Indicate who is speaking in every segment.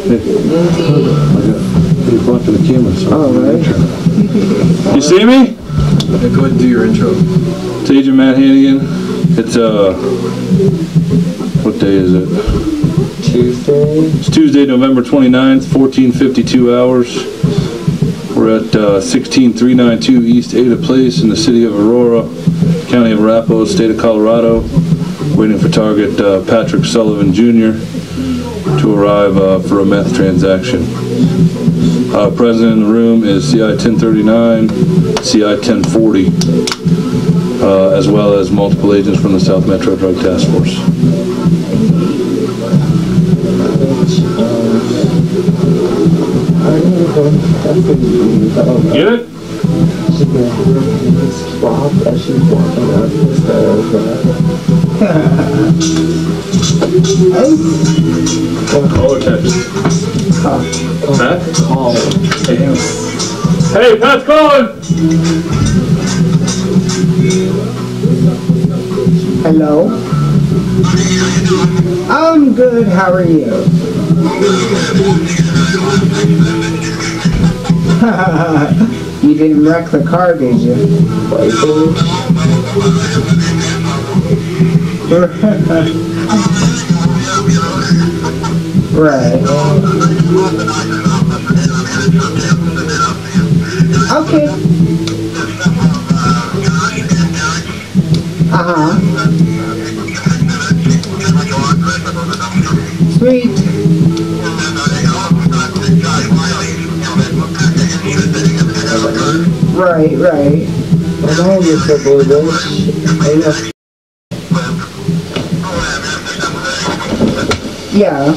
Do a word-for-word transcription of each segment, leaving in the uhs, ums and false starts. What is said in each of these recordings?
Speaker 1: You're blocking the camera, so.
Speaker 2: All right.
Speaker 1: You see me?
Speaker 3: Yeah, go ahead and do your intro.
Speaker 1: It's Agent Matt Hannigan. It's, uh, what day is it?
Speaker 2: Tuesday.
Speaker 1: It's Tuesday, November twenty-ninth, fourteen fifty-two hours. We're at uh, sixteen three ninety-two East Ada Place in the city of Aurora, County of Arapahoe, state of Colorado. Waiting for target uh, Patrick Sullivan Junior to arrive uh, for a meth transaction. Uh, present in the room is C I ten thirty-nine, C I ten forty, uh, as well as multiple agents from the South Metro Drug Task Force. Get it? Call or text? Pat?
Speaker 2: Call.
Speaker 1: Hey, Pat's calling!
Speaker 2: Hello? I'm good, how are you? You didn't wreck the car, did you? Right. Okay. Uh-huh. Sweet. Right, right. I know you're so bullish. Yeah.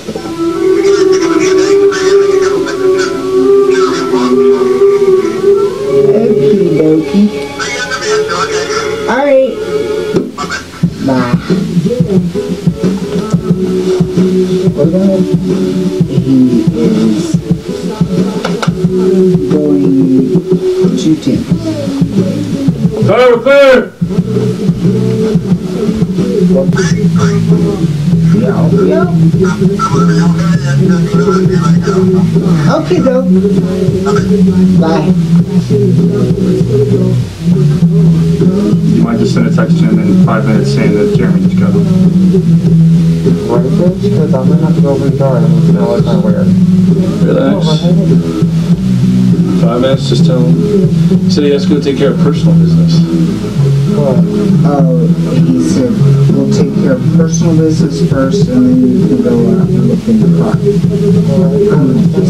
Speaker 2: Okie dokie. Alright. Bye. He is going to Tim.
Speaker 1: Clear, we're clear!
Speaker 2: Yeah, yeah. Okay, though. Bye.
Speaker 4: You might just send a text to him in five minutes saying that Jeremy just got him.
Speaker 5: Right, bitch? Because I'm gonna have to go open the door and I'm gonna let my wear.
Speaker 1: Relax. Five minutes, just tell him. He said he has to go take care of personal business.
Speaker 5: What?
Speaker 2: Oh, he said we'll take care of personal business first and then you can go out and look in the car. Um,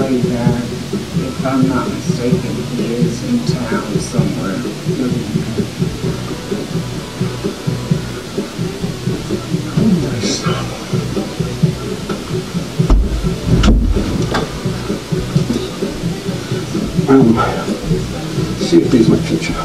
Speaker 2: say that, if I'm not mistaken, he is in town somewhere.
Speaker 6: Um, see if these might fit you.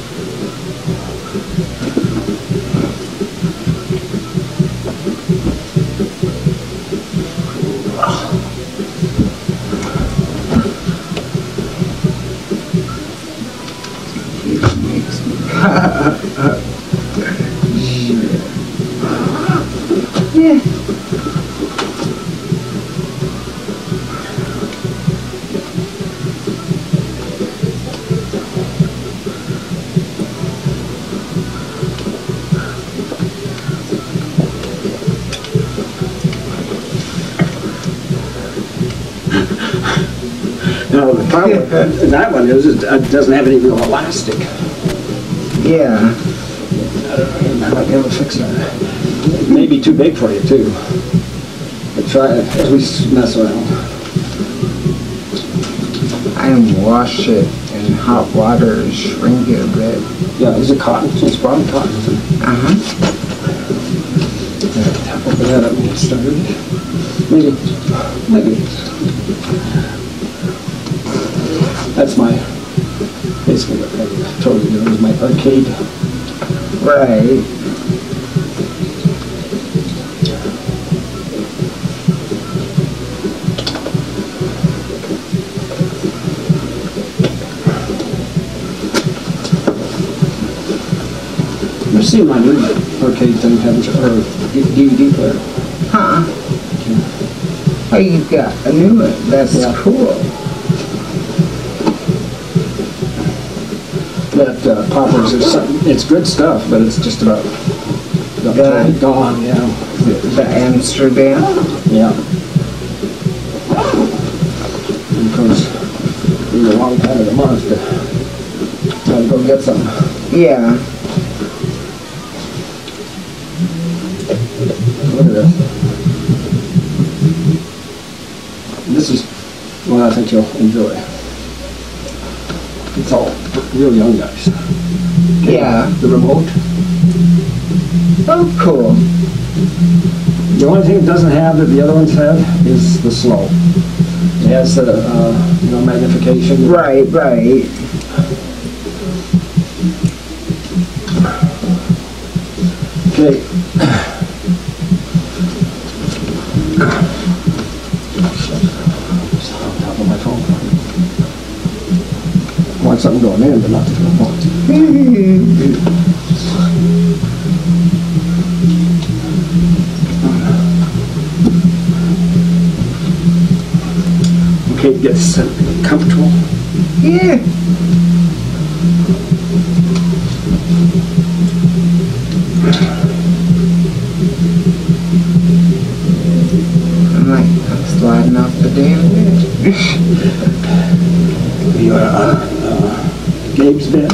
Speaker 2: Yeah.
Speaker 6: Now, the problem with that one is it doesn't have any real elastic.
Speaker 2: Yeah.
Speaker 6: I don't know, I might be able to fix that. It may be too big for you, too. But try it as we mess around.
Speaker 2: I wash it in hot water and shrink it a bit.
Speaker 6: Yeah, this is cotton. It's probably cotton.
Speaker 2: Uh-huh.
Speaker 6: Tap open that up and get started. Maybe, maybe. That's my, basically what I told you, it was my arcade.
Speaker 2: Right.
Speaker 6: I've seen my new arcade thing, haven't you, or D V D player.
Speaker 2: Huh. Oh, you got a new one. That's
Speaker 6: Yeah.
Speaker 2: cool.
Speaker 6: That uh, Poppers is something, it's good stuff, but it's just about, about
Speaker 2: Gone.
Speaker 6: totally gone, yeah.
Speaker 2: The Amsterdam.
Speaker 6: Yeah. And of course, in the wrong time of the month to try to go get some.
Speaker 2: Yeah.
Speaker 6: Look at this. This is one I think you'll enjoy. It's all real young guys.
Speaker 2: Yeah.
Speaker 6: The remote.
Speaker 2: Oh, cool.
Speaker 6: The only thing it doesn't have that the other ones have is the slow. It has the, uh, you know, magnification.
Speaker 2: Right, right.
Speaker 6: Okay. On top of my phone. I want something going in, but not the phone. Okay, get set, comfortable.
Speaker 2: Yeah. I'm like, I'm sliding off the damn bed.
Speaker 6: You are on uh, Gabe's bed.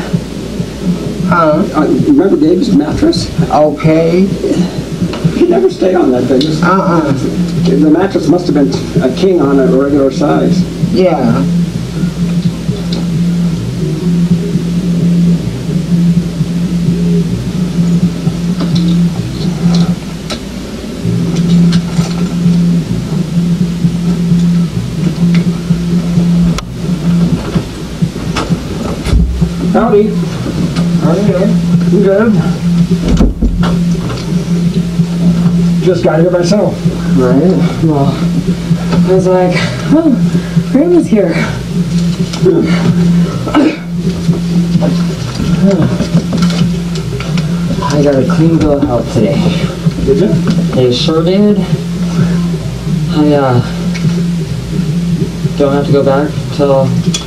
Speaker 2: Huh?
Speaker 6: Uh, remember Gabe's mattress?
Speaker 2: Okay.
Speaker 6: You can never stay on that thing. It's-
Speaker 2: Uh-uh.
Speaker 6: The mattress must have been a king on a regular size.
Speaker 2: Yeah.
Speaker 6: Howdy.
Speaker 2: Howdy there.
Speaker 6: You good? Just got here myself.
Speaker 5: Right? Well, I was like, oh, Grandma's here. I got a clean bill of health today.
Speaker 6: Did you?
Speaker 5: They sure did. I, uh, don't have to go back till,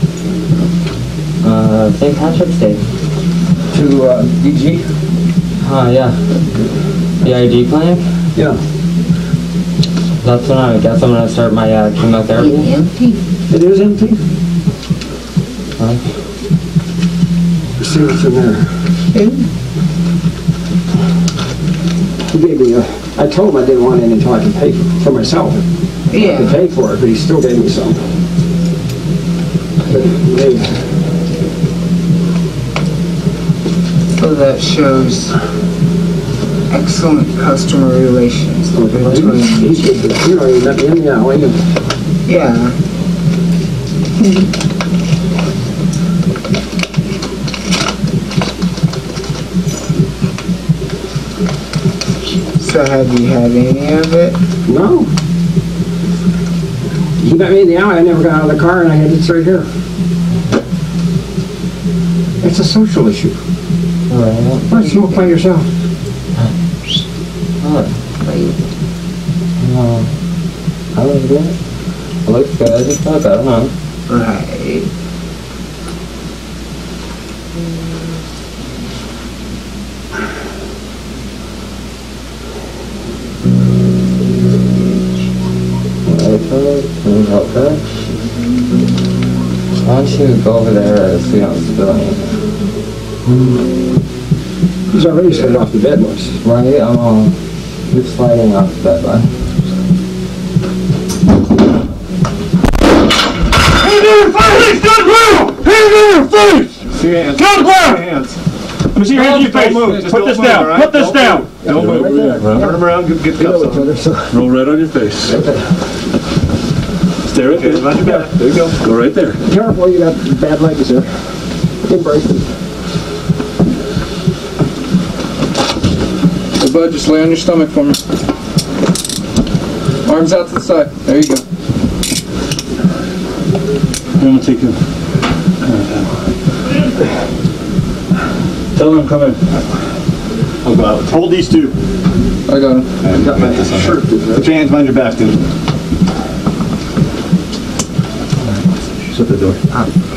Speaker 5: uh, Saint Patrick's Day.
Speaker 6: To uh, D G?
Speaker 5: Oh, yeah. The I D clinic?
Speaker 6: Yeah.
Speaker 5: That's when I guess I'm gonna start my, uh, chemotherapy.
Speaker 2: Empty.
Speaker 6: It is empty?
Speaker 5: Huh?
Speaker 6: Let's see what's in there. He gave me a, I told him I didn't want any until I could pay for, for myself. I could
Speaker 2: Yeah.
Speaker 6: pay for it, but he still gave me some. They-
Speaker 2: So that shows excellent customer relations between,
Speaker 6: He's, you know, he met me in the alley, and
Speaker 2: yeah. So have you had any of it?
Speaker 6: no. He met me in the alley, I never got out of the car, and I had it right here. It's a social issue.
Speaker 5: Alright.
Speaker 6: Why don't you smoke by yourself?
Speaker 5: No. I don't do it. It looks good. It's not bad, huh?
Speaker 2: Right.
Speaker 5: Can you help her? Why don't you go over there so you don't spill anything?
Speaker 6: He's already slid off the bed once.
Speaker 5: Right, I'm all just sliding off the bed, bud.
Speaker 4: See your hands. Go Your hands. Let me see your hands on your face. Don't move. Just
Speaker 3: Put
Speaker 4: don't
Speaker 3: this
Speaker 4: move,
Speaker 3: down.
Speaker 4: all right?
Speaker 3: Put this
Speaker 4: Don't
Speaker 3: down.
Speaker 4: move. Don't move.
Speaker 1: Yeah,
Speaker 4: Turn
Speaker 1: right.
Speaker 4: them around. Get, get
Speaker 6: They know
Speaker 4: cuffs
Speaker 6: each
Speaker 4: on.
Speaker 6: other, so.
Speaker 1: Roll right on your face. Stare at
Speaker 4: Okay,
Speaker 1: me.
Speaker 4: behind your back. There you go.
Speaker 1: Go right there.
Speaker 6: Careful, you got bad legs there. Big break.
Speaker 7: Hey bud, just lay on your stomach for me. Arms out to the side. There you go.
Speaker 1: I'm gonna take him. Tell him come in.
Speaker 4: I'll go out. Hold these two.
Speaker 7: I got him.
Speaker 4: Got this on here. Put your hands behind your back, dude. Shut the door.